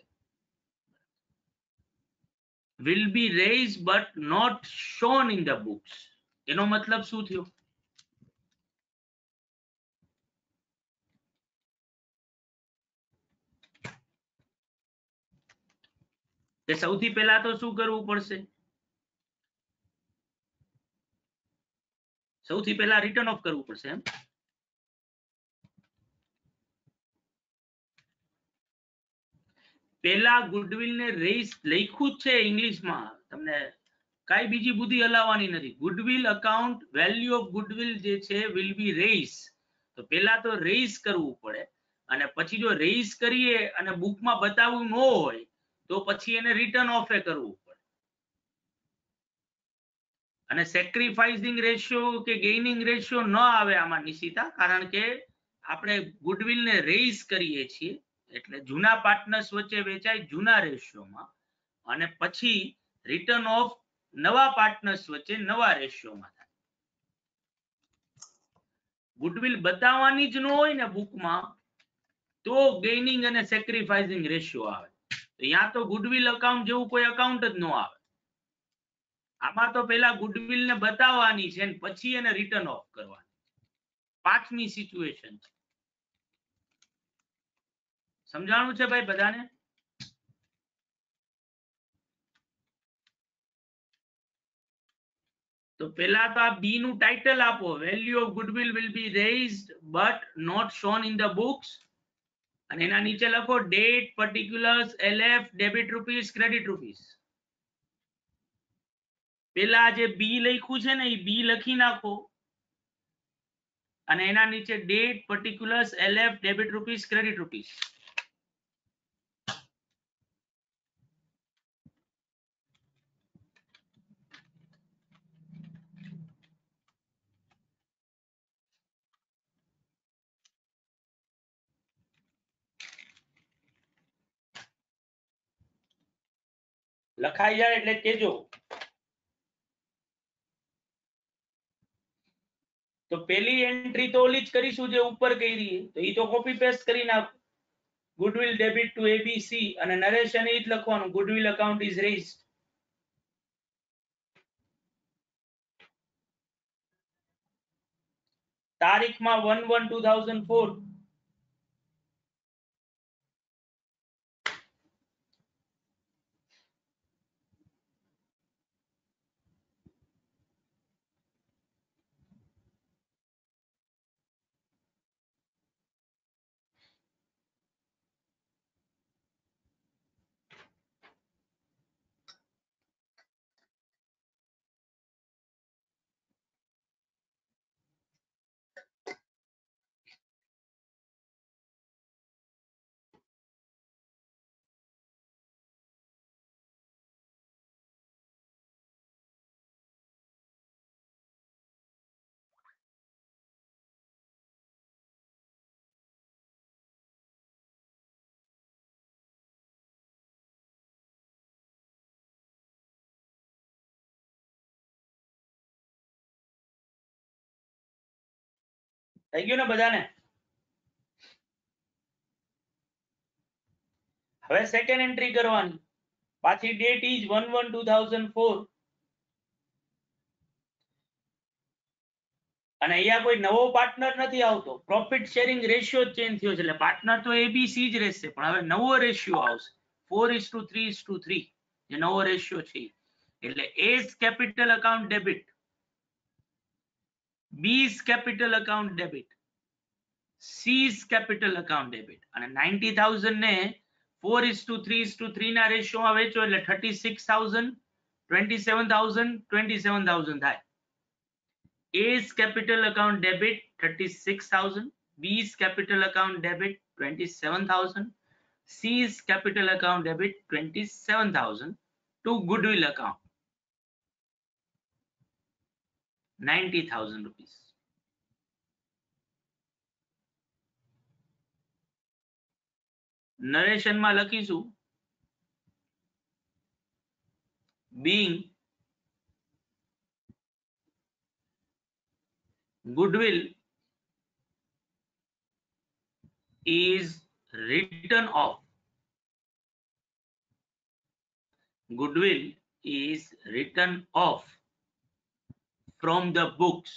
[SPEAKER 2] will be raised but not shown in the books. એનો મતલબ શું થયો? કે સૌથી પહેલા તો શું કરવું પડશે? સૌથી પહેલા રિટર્ન ઓફ કરવું પડશે એમ? પહેલા ગુડવિલ ને રેઝ લખ્યું જ છે ઇંગ્લિશમાં, તમને કાઈ બીજી બુદ્ધિ હલાવવાની નથી. Goodwill account value of goodwill જે છે વિલ બી રેઝ, તો પહેલા તો રેઝ કરવું પડે અને પછી જો રેઝ કરીએ અને બુકમાં બતાવવું ન હોય તો પછી એને રિટર્ન ઓફ એ કરવું પડે. અને સેક્રિફાઇસિંગ રેશિયો કે ગેઇનિંગ રેશિયો ન આવે આમાં નિશિતા, કારણ કે આપણે ગુડવિલ ને રેઝ કરીએ છીએ એટલે જૂના પાર્ટનર્સ વચ્ચે વેચાય જૂના રેશિયોમાં અને પછી રિટર્ન ઓફ નવા પાર્ટનર્સ વચ્ચે નવા રેશિયોમાં થાય. ગુડવિલ બતાવવાની જ ન હોય ને બુકમાં તો ગેઇનિંગ અને સેક્રિફાઇસિંગ રેશિયો આવે. તો ત્યાં તો ગુડવિલ અકાઉન્ટ જેવું કોઈ અકાઉન્ટ જ ન આવે. આમાં તો પેલા ગુડવિલ ને બતાવવાની છે ને પછી એને રિટર્ન ઓફ કરવાની. પાંચમી સિચ્યુએશન છે. સમજાણું છે ભાઈ બધાને? તો પેલા તો આ બી નું ટાઇટલ આપો, value of goodwill will be raised but not shown in the books, અને એના નીચે લખો date, particulars, LF, debit rupees, credit rupees. પેલા જે બી લખ્યું છે ને એ બી લખી નાખો અને એના નીચે date, particulars, LF, debit rupees, credit rupees. લખાઈ જાય એટલે કેજો. તો પેલી એન્ટ્રી તો ઓલી જ કરીશું જે ઉપર કરી, તો એ તો કોપી પેસ્ટ કરી નાખો. ગુડવિલ ડેબિટ ટુ એબીસી અને નરેશન એ જ લખવાનું, ગુડવિલ અકાઉન્ટ ઇઝ રેઝ્ડ. તારીખમાં one one two thousand four. થઈ ગયું ને બધાને? હવે સેકન્ડ એન્ટ્રી કરવાની. પાછી date is one one two thousand four. અને અહીંયા કોઈ નવો પાર્ટનર નથી આવતો, પ્રોફિટ શેરિંગ રેશિયો ચેન્જ થયો છે, એટલે પાર્ટનર તો એબીસી જ રહેશે, પણ હવે નવો રેશિયો આવશે four is to three is to three, જે નવો રેશિયો છે. એટલે A's capital account debit, B's capital account debit, C's capital account debit. અને નાઇન્ટી થાઉઝન્ડ ને four is to three is to three ના રેશિયોમાં વેચો એટલે thirty six thousand, twenty seven thousand, twenty seven thousand થાય. A's capital account debit thirty-six thousand, B's capital account debit twenty-seven thousand, C's capital account debit twenty-seven thousand to goodwill account ninety thousand rupees. Narration માં લખીશું being goodwill is written off. Goodwill is written off from the books.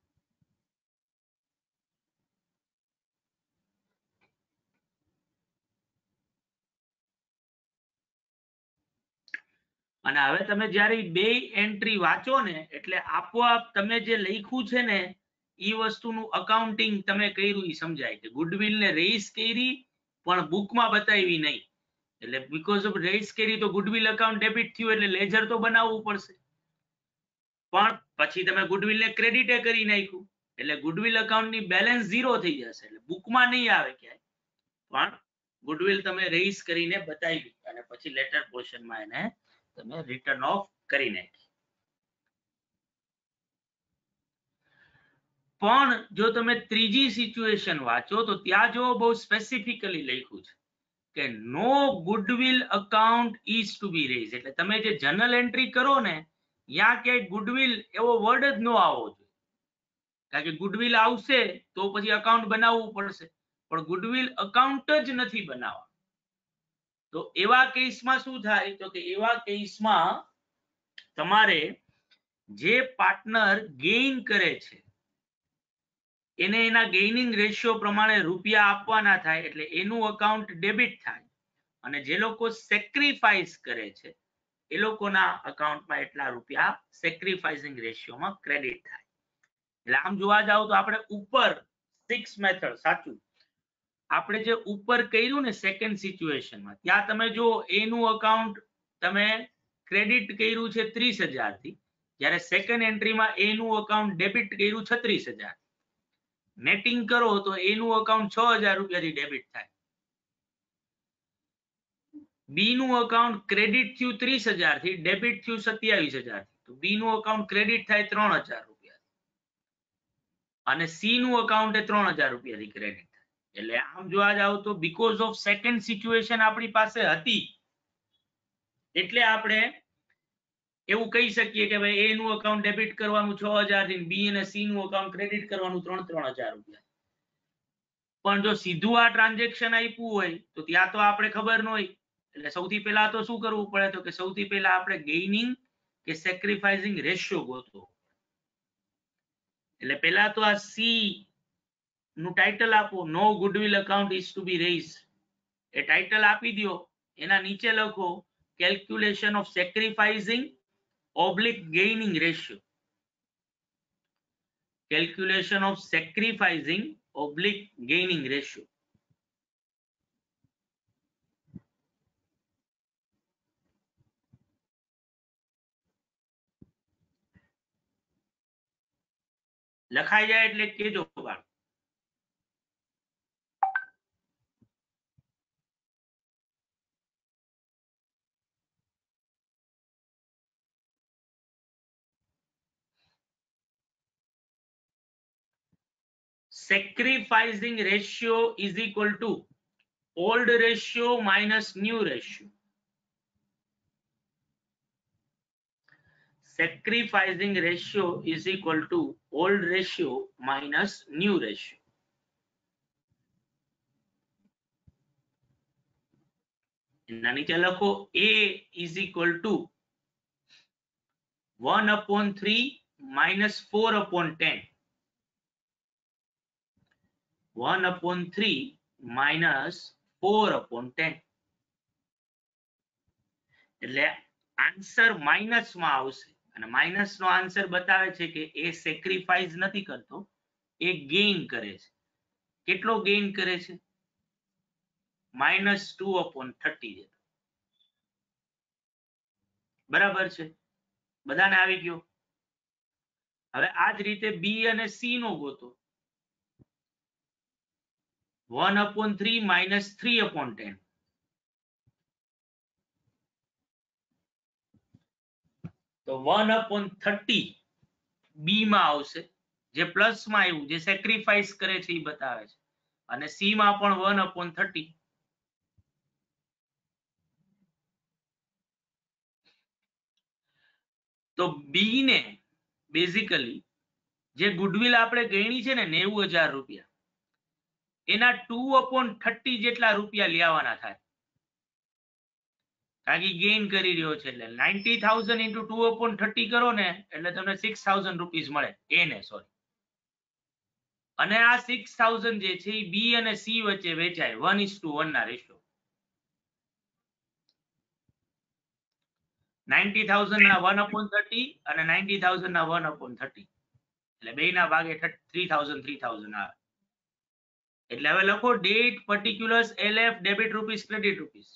[SPEAKER 2] અને હવે તમે જ્યારે બે entry વાંચો ને એટલે આપોઆપ તમે જે લખ્યું છે ને એ વસ્તુનું અકાઉન્ટિંગ તમે કર્યું એ સમજાય કે ગુડવિલ ને રેઇઝ કરી પણ બુકમાં બતાવી નહીં. એટલે બીકોઝ ઓફ રેઇઝ કરી તો ગુડવિલ અકાઉન્ટ ડેબિટ થયું એટલે લેજર તો બનાવવું પડશે, પણ પછી તમે ગુડવિલ ને ક્રેડિટે કરી નાખ્યું એટલે ગુડવિલ અકાઉન્ટ ની બેલેન્સ ઝીરો થઈ જશે, એટલે બુકમાં નહીં આવે ક્યાંય, પણ ગુડવિલ તમે રેઇઝ કરીને બતાવી અને પછી લેટર પોર્શનમાં એને તમે રિટર્ન ઓફ કરી નાખી. પણ જો તમે ત્રીજી સિચ્યુએશન વાંચો તો ત્યાં જો બહુ સ્પેસિફિકલી લખ્યું છે કે no goodwill account is to be raise, એટલે તમે જે જર્નલ એન્ટ્રી કરો ને ત્યાં ક્યાંય ગુડવિલ એવો વર્ડ જ ન આવવો જોઈએ, કારણ કે ગુડવિલ આવશે તો પછી અકાઉન્ટ બનાવવું પડશે, પણ ગુડવિલ અકાઉન્ટ જ નથી બનાવવા. તો એવા કેસમાં શું થાય તો કે એવા કેસમાં તમારે જે પાર્ટનર ગેઇન કરે છે એને એના ગેઇનિંગ રેશિયો પ્રમાણે રૂપિયા આપવાના થાય, એટલે એનું અકાઉન્ટ ડેબિટ થાય, અને જે લોકો સેક્રિફાઈસ કરે છે એ લોકોના અકાઉન્ટમાં એટલા રૂપિયા સેક્રિફાઈસિંગ રેશિયોમાં ક્રેડિટ થાય. એટલે આમ જોવા જાવ તો આપણે ઉપર સિક્સ મેથડ સાચું આપણે જે ઉપર કર્યું ને સેકન્ડ સિચ્યુએશનમાં, ત્યાં તમે જો એનું અકાઉન્ટ તમે ક્રેડિટ કર્યું છે ત્રીસ હજાર થી, જ્યારે સેકન્ડ એન્ટ્રીમાં એનું અકાઉન્ટ ડેબિટ કર્યું છત્રીસ હજાર. નેટિંગ કરો તો એનું અકાઉન્ટ છ હજાર રૂપિયાથી ડેબિટ થાય, બી નું અકાઉન્ટ ક્રેડિટ થયું ત્રીસ હજાર થી, ડેબિટ થયું સત્યાવીસ હજાર થી, તો બી નું અકાઉન્ટ ક્રેડિટ થાય ત્રણ હજાર રૂપિયા અને સી નું અકાઉન્ટ એ ત્રણ હજાર રૂપિયાથી ક્રેડિટ થાય. એટલે આમ જોવા જાવ તો બીકોઝ ઓફ સેકન્ડ સિચ્યુએશન આપણી પાસે હતી એટલે આપણે એવું કહી શકીએ કે ભાઈ એ નું અકાઉન્ટ ડેબિટ કરવાનું છ હજાર થી, બી અને સી નું અકાઉન્ટ ક્રેડિટ કરવાનું ત્રણ ત્રણ હજાર રૂપિયા. પણ જો સીધું આ ટ્રાન્ઝેક્શન આપ્યું હોય તો ત્યાં તો આપણે ખબર ન હોય, એટલે સૌથી પહેલા તો શું કરવું પડે તો કે સૌથી પહેલા આપણે ગેઇનિંગ કે સેક્રિફાઈસિંગ રેશિયો ગોતવો. એટલે પહેલા તો આ સી નું ટાઇટલ આપો, no goodwill account is to be raise, એ ટાઇટલ આપી દો. એના નીચે લખો calculation of sacrificing oblique gaining ratio, calculation of sacrificing oblique gaining ratio. લખાઈ જાય એટલે કેજો બાળ. Sacrificing ratio is equal to old ratio minus new ratio. Sacrificing ratio is equal to old ratio minus new ratio. એના નીચે લખો A is equal to one upon three minus four upon ten. one upon three minus four upon ten. એટલે answer minus માં આવશે, અને minus નો answer બતાવે છે કે એ સેક્રિફાઈસ નથી કરતો, એ ગેઇન કરે છે. કેટલો ગેઇન કરે છે? Minus two upon thirty. બરાબર છે, બધાને આવી ગયો. હવે આ જ રીતે બી અને સી નો ગોતો. one upon three minus three upon ten. તો one upon thirty બી માં આવશે, જે પ્લસ માં આવ્યું, જે સેક્રિફાઈસ કરે છે એ બતાવે છે, અને સી માં પણ one upon thirty. તો બી ને બેઝિકલી જે ગુડવિલ આપણે ગણી છે ને નેવું હજાર રૂપિયા, એના ટુ અપોન થર્ટી જેટલા રૂપિયા લેવાના થાય, કારણ કે ગેઇન કરી રહ્યો છે. એટલે ninety thousand into two upon thirty કરો ને એટલે તમને સિક્સ થાઉઝન્ડ રૂપીસ મળે એને, સોરી. અને આ સિક્સ થાઉઝન્ડ જે છે એ બી અને સી વચ્ચે વેચાય વન ઇસ ટુ વન ના રેશિયો. નાઇન્ટી થાઉઝન્ડ ના વન અપોન થર્ટી અને નાઇન્ટી થાઉઝન્ડ ના વન અપોન થર્ટી, એટલે બે ના ભાગે થ્રી થાઉઝન્ડ થ્રી થાઉઝન્ડ આવે. એટલે હવે લખો date particulars LF debit rupees credit rupees.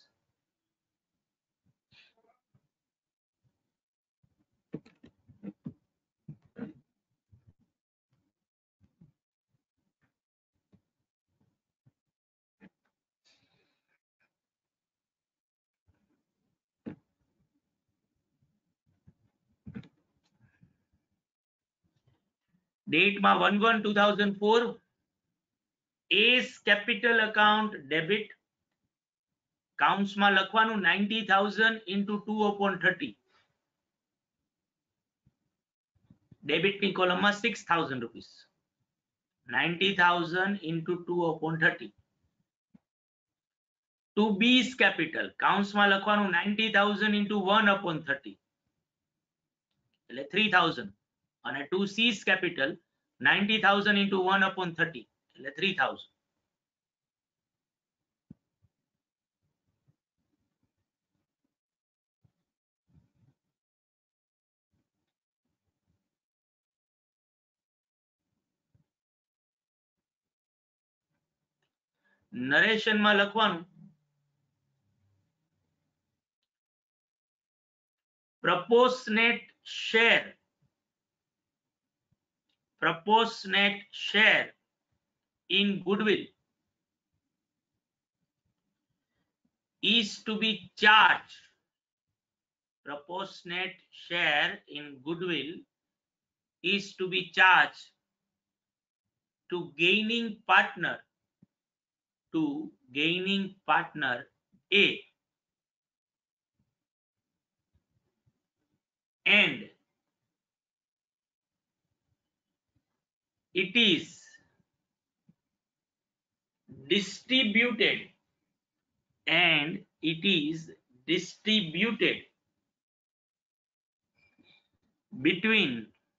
[SPEAKER 2] Date માં one one two thousand four, A's capital account debit, counts માં લખવાનું ninety thousand into two upon thirty, ડેબિટ ની કોલમમાં six thousand rupees. ninety thousand into two upon thirty. two B's capital કાઉન્સમાં લખવાનું ninety thousand into one upon thirty એટલે three thousand અને two C's capital ninety thousand into one upon thirty એટલે three thousand. નરેશનમાં લખવાનું proportionate share proportionate share in goodwill is to be charged proportionate share in goodwill is to be charged to gaining partner to gaining partner A and it is distributed and it is distributed between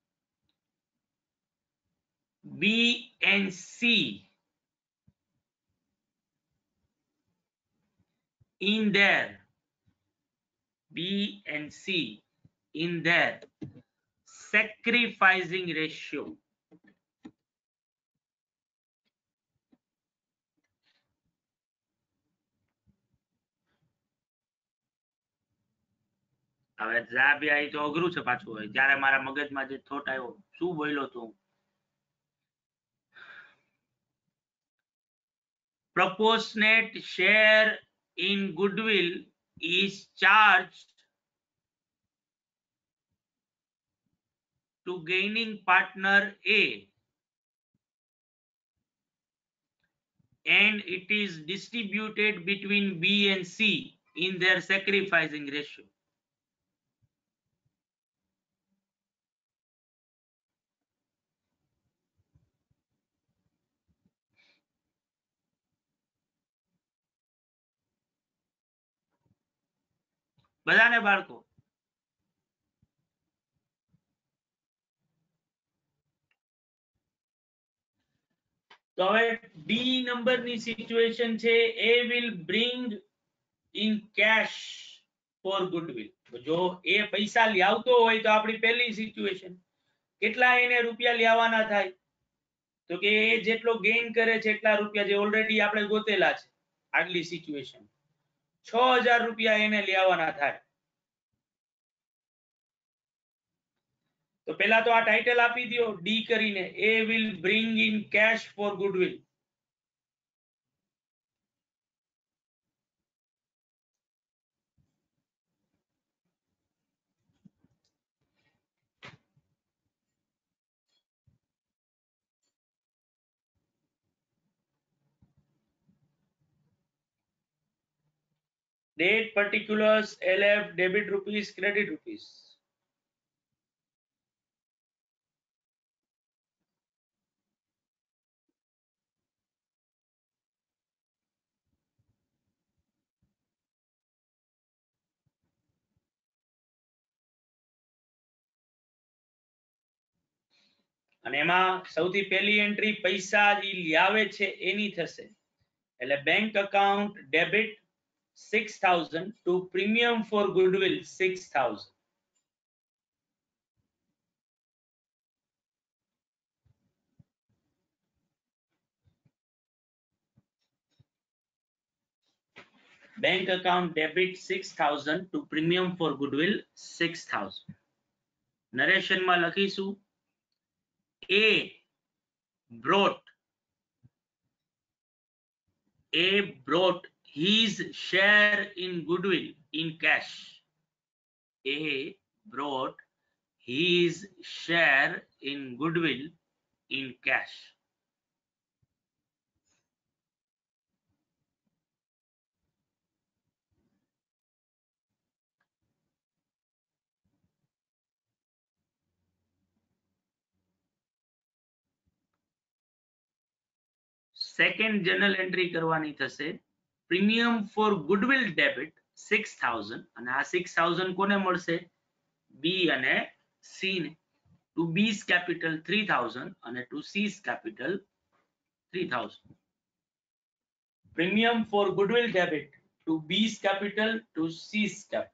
[SPEAKER 2] B and C in their B and C in their sacrificing ratio. હવે જાબ્યા એ તો અઘરું છે પાછું હોય જ્યારે મારા મગજમાં જે થોટ આવ્યો શું બોલ્યો તો proportionate share in goodwill is charged to gaining partner A and it is distributed between B and C in their sacrificing ratio. બધાને બાળકો તો હવે ડી નંબરની સિચ્યુએશન છે એ will bring in cash for goodwill. જો એ પૈસા લાવતો હોય તો આપણી પહેલી સિચ્યુએશન કેટલા એને રૂપિયા લેવાના થાય તો કે એ જેટલો ગેઇન કરે છે એટલા રૂપિયા જે ઓલરેડી આપણે ગોતેલા છે આગલી સિચ્યુએશન છ હજાર રૂપિયા એને લેવાના થાય. તો પહેલા તો આ ટાઇટલ આપી દો ડી કરીને એ will bring in cash for goodwill. Date particulars L F debit rupees credit rupees. અને એમાં સૌથી પહેલી એન્ટ્રી પૈસા ઈ લાવે છે એની થશે એટલે bank account debit six thousand to premium for goodwill six thousand. Bank account debit six thousand to premium for goodwill six thousand. Narration માં લખીશું A brought A brought his share in goodwill in cash. A brought his share in goodwill in cash. Second journal entry કરવાની થશે premium for goodwill debit six thousand અને આ six thousand કોને મળશે બી અને C ને to B's capital three thousand અને to C's capital three thousand premium for goodwill debit to B's capital to C's capital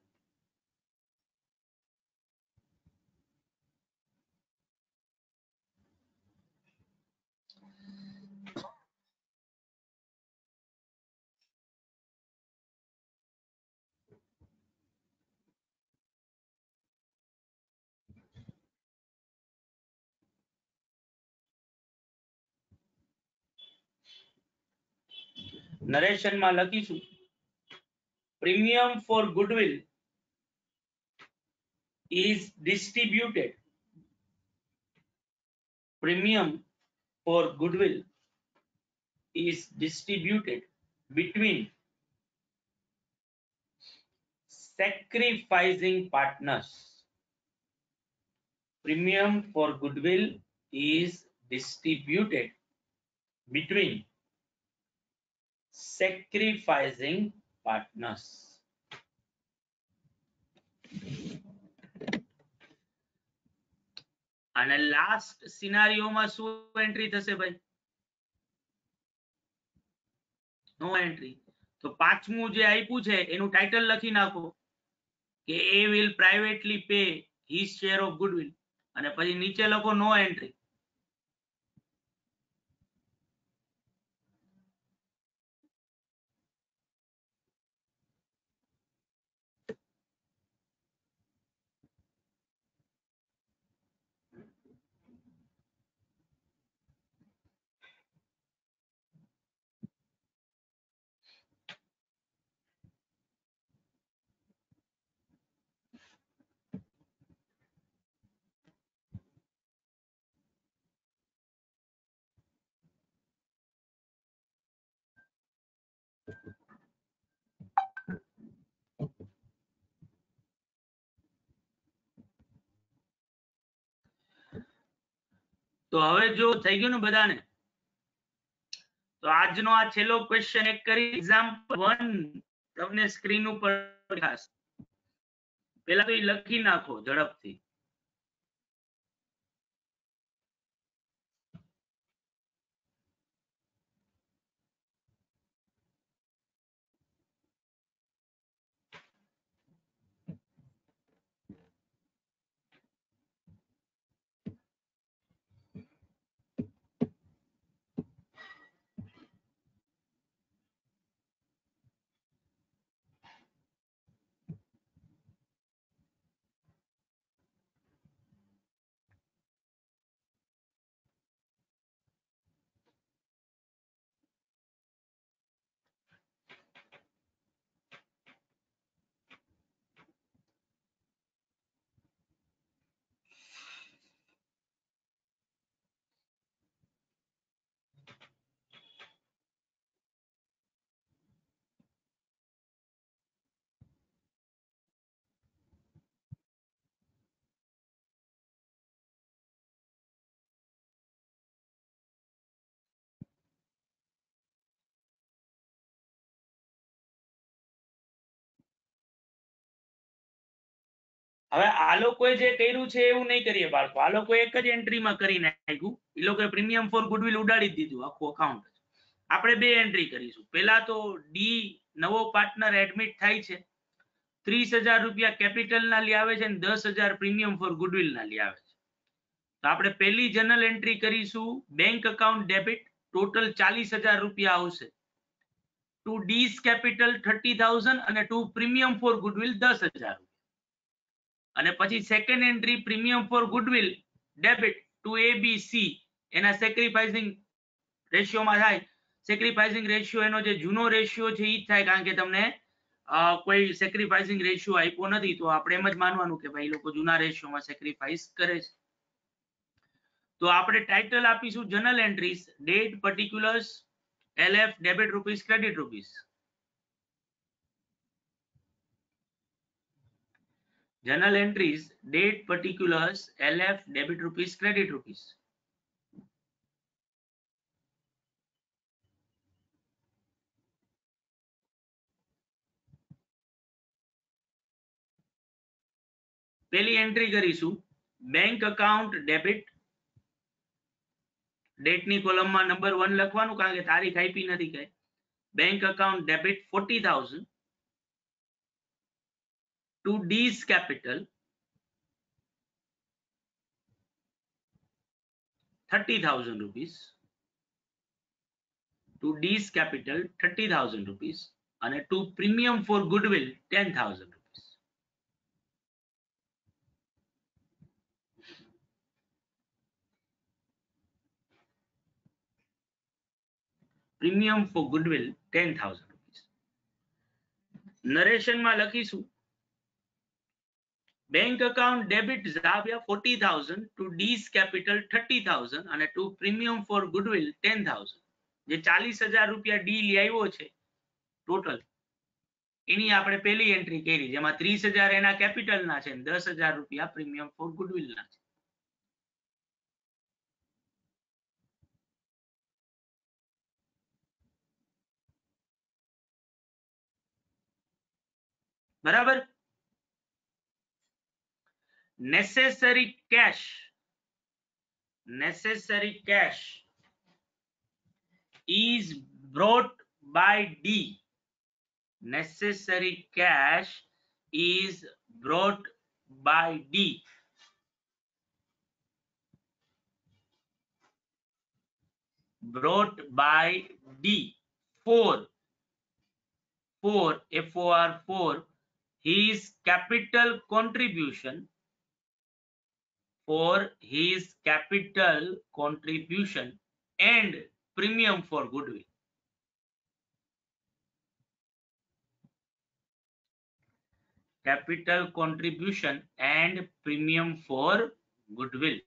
[SPEAKER 2] narration માં લખીશું premium for goodwill is distributed premium for goodwill is distributed between sacrificing partners. Premium for goodwill is distributed between sacrificing partners. અને last સિનારીઓમાં શું entry થશે ભાઈ no entry તો પાંચમું જે આપ્યું છે એનું ટાઇટલ લખી નાખો કે A will privately pay his share of goodwill અને પછી નીચે લખો નો એન્ટ્રી તો હવે જો થઈ ગયું ને બધાને તો આજનો આ છેલ્લો ક્વેશ્ચન એક કરી એક્ઝામ્પલ વન તમને સ્ક્રીન ઉપર દેખાશે પહેલા તો એ લખી નાખો ઝડપથી હવે આ લોકોએ જે કર્યું છે એવું નહીં કરીએ બાળકો આ લોકો એક જ એન્ટ્રીમાં કરી નાખ્યું એ લોકોએ પ્રીમિયમ ફોર ગુડવિલ ઉડાડી દીધું આખું અકાઉન્ટ આપણે બે એન્ટ્રી કરીશું પહેલા તો ડી નવો પાર્ટનર એડમિટ થાય છે ત્રીસ હજાર રૂપિયા કેપિટલ ના લઈ આવે છે અને દસ હજાર પ્રીમિયમ ફોર ગુડવિલ ના લઈ આવે છે તો આપણે પહેલી જર્નલ એન્ટ્રી કરીશું બેંક અકાઉન્ટ ડેબિટ ટોટલ ચાલીસ હજાર રૂપિયા આવશે to D's capital thirty thousand અને ટુ પ્રીમિયમ ફોર ગુડવિલ દસ હજાર અને પછી second entry premium for goodwill debit to ABC એના સેક્રિફાઇસિંગ રેશિયોમાં થાય સેક્રિફાઇસિંગ રેશિયો એનો જે જૂનો રેશિયો છે ઈ જ થાય કારણ કે તમને કોઈ સેક્રિફાઇસિંગ રેશિયો આપ્યો નથી તો આપણે એમ જ માનવાનું કે ભાઈ લોકો જૂના રેશિયોમાં સેક્રિફાઇસ કરે છે તો આપણે ટાઇટલ આપીશું journal entries date particulars LF debit rupees credit rupees journal entries date particulars lf debit rupees credit rupees પેલી એન્ટ્રી કરીશું બેંક અકાઉન્ટ ડેબિટ, ડેટની કોલમમાં નંબર વન લખવાનું કારણ કે તારીખ આપી નથી કઈ. Bank account debit forty thousand to D's capital thirty thousand rupees, to D's capital thirty thousand rupees અને to premium for goodwill ten thousand rupees. Premium for goodwill ten thousand rupees. Narration માં લખીશું bank account debit ઝાવ્યા forty thousand to D's capital thirty thousand અને to premium for goodwill ten thousand. જે ચાલીસ હજાર રૂપિયા D આવ્યો છે ટોટલ, એની આપણે પેલી એન્ટ્રી કરી જેમાં ત્રીસ હજાર એના કેપિટલ ના છે, દસ હજાર રૂપિયા પ્રીમિયમ ફોર ગુડવિલ ના છે. બરાબર. necessary cash, necessary cash is brought by D. Necessary cash is brought by D. Brought by D for for F O R for his capital contribution, for his capital contribution and premium for goodwill. Capital contribution and premium for goodwill.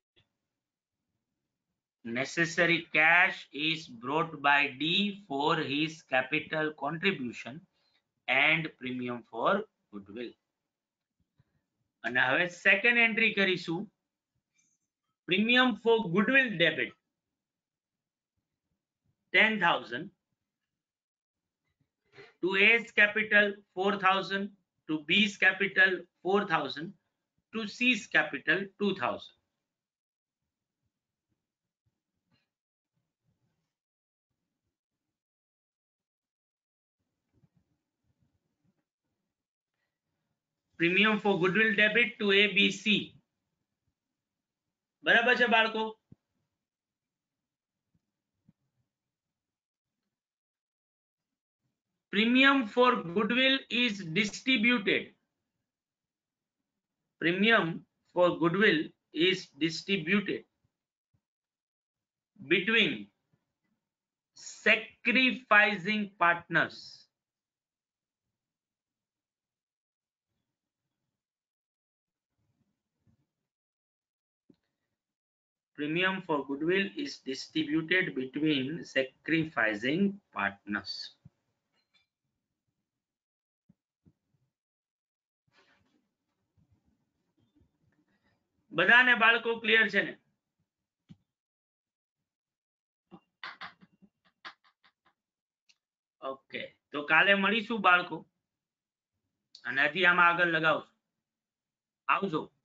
[SPEAKER 2] Necessary cash is brought by D for his capital contribution and premium for goodwill. અને હવે second entry કરીશું premium for goodwill debit ten thousand, to A's capital four thousand, to B's capital four thousand, to C's capital two thousand. Premium for goodwill debit to A, B, C. બરાબર છે બાળકો? Premium for goodwill is distributed. Premium for goodwill is distributed between sacrificing partners. Premium for goodwill is distributed between sacrificing partners. બધાને બાળકો clear છે ને? Okay, તો કાલે મળીશું બાળકો અને હજી આમાં આગળ લગાવશું. આવજો.